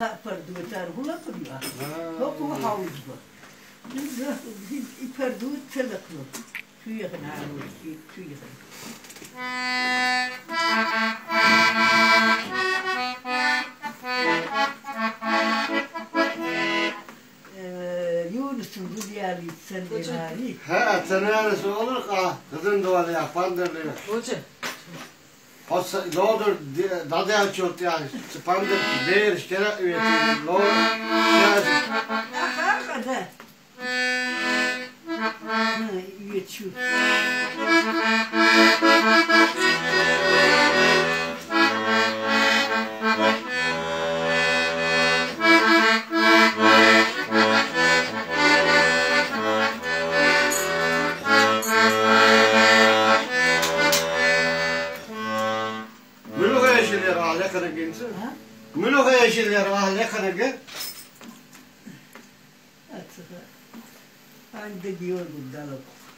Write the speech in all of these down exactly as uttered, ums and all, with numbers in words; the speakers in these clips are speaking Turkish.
Perdu terhula kuruyor. Hoku havuzlu. Perdu telaklı. Şu yakın havuz, şu yakın. Yunus'un bu diyarı sen de hali. Ha, sen neresi olur ka? Kızın doğalı ya, pandırlı. Hoca. Hossa, doğdur, dadı açıyor yani. Pandırlı, bir işkere üyeti, doğru, şahsı. Aha, kadar. Ha, üyetiyor. منو غيش اللي راه لكنك Atığa. Hande diyor bu dalık.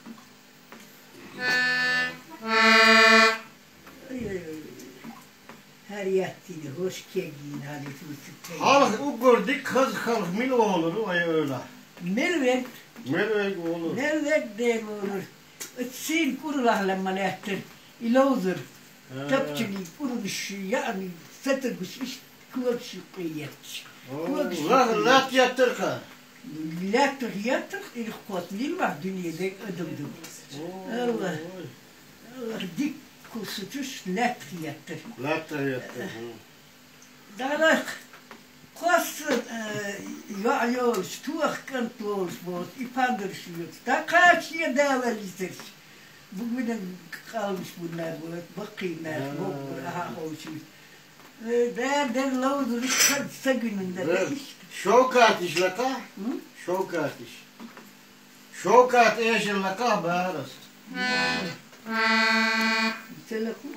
Her yattığını hoş geldin hadi tutsun. Halk o gördük kız halk mil olur o öyle. Melvek. Melvek olur. Melvek değil olur. Sin kurulahlanma nehtir. İlozur. Tapçını kuruluş yani satırmış iş kuvvetçi kıyet. La la tiyatır ka. La tiyatır ilk kutlu var dünyada adımdım. Allah. Allah dik kusutuş la tiyatır. La tiyatır. Darak kossun ya yol tuğ kantor bu ipandır şu. Da kaç yıl davalidir. Bugün kalmış bunlar bu bakıylar bu ha olsun. Derden lavdur kısa gününde işte. Şokat işlaka. Şokat iş. Şokat eşlaka bağırız. Telefon.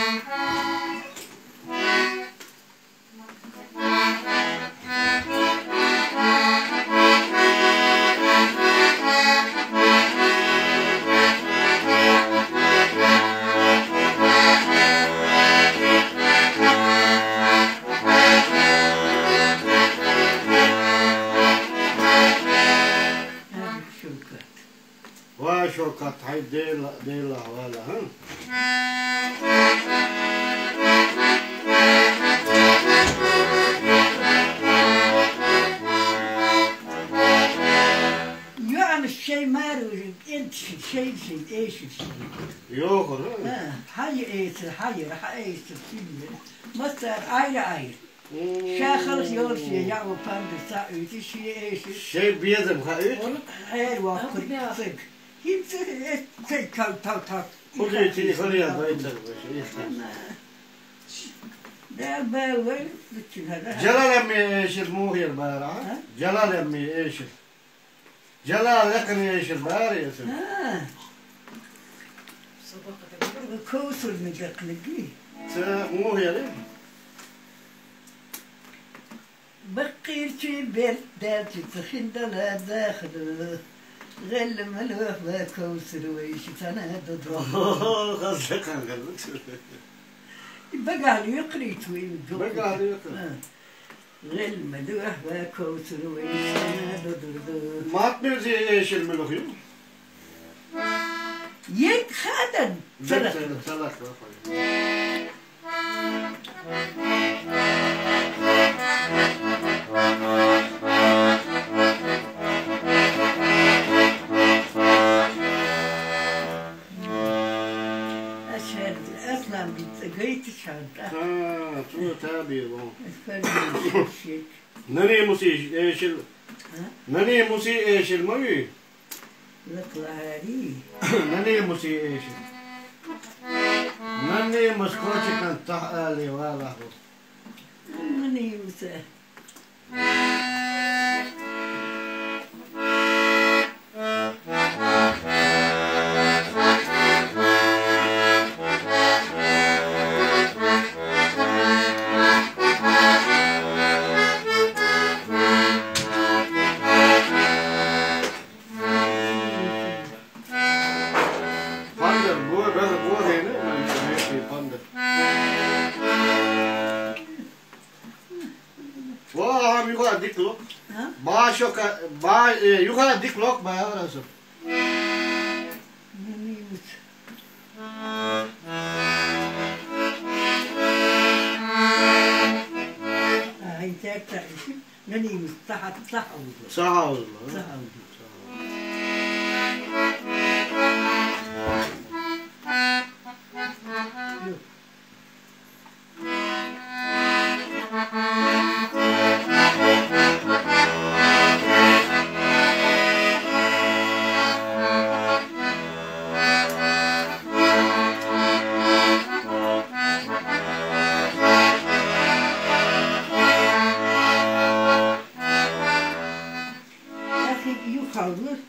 Şokat hay değil değil valla ha. Yani şey maruz ent şey şey eş şey. Yok olur. Ha, hayır eş hayır hayır şimdi. Mesela ayrı ayrı. Şahıs yol şey ya o pandı ötü şey eş. Şey bir yedim ha öt. Her vakit sık. Hiç şey kal tal tal. O da içini koruyan da içer. Der böyle bütün hada. Celal emmi eşir muhir bara. Celal emmi eşir. Celal yakın eşir bara yesin. Ha. Kovsul mu daklıgi? Sen muhir. Bakirçi ber derçi tıkindala dakhlı. غل ملوح وكوثر ويشتنا تضرب. غزة كان غلط. بقى له يقري توين. بقى له يقري. غل ملوح وكوثر ويشتنا تضرب. ما تنزي ايش الملوخ يوم؟ يك خادن. سلك سلك. Ha, tu tabi bu. Nani musi eşil? Nani musi eşil mi? Laklari. Nani musi eşil? Nani muskoçi kan tahali valla. Nani musi. Doğam yukarı dik lok. Ha? Bağ şoka, bağ e, yukarı dik lok bayağı orası. Neneymiş. Ay tekrar işim. Neneymiş. Sahat sah oldu. Sağ olun. Sah oldu. Yok. Bakın yukarı.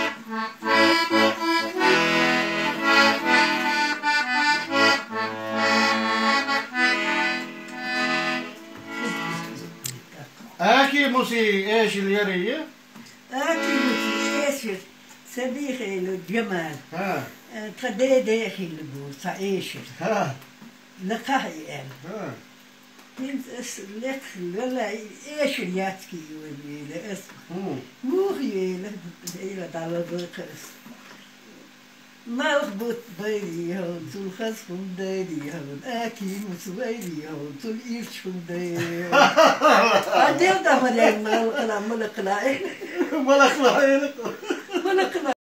Eki musi eşil yeriyi. Akıbısı esir. Sabihayla Cemal. Ha. Kadeh dahil bu saeşir. Ha. Lekah el. Ha. Hint es lek lala eşir yatki böyle es. Hı. Muhiyle ile daladı kız. Malbut bayri hon tul khasfun dayri hon aki musbayri hon tul irchun dayri. Adem da malen mal kala mal kala. Malakla. Mal kala.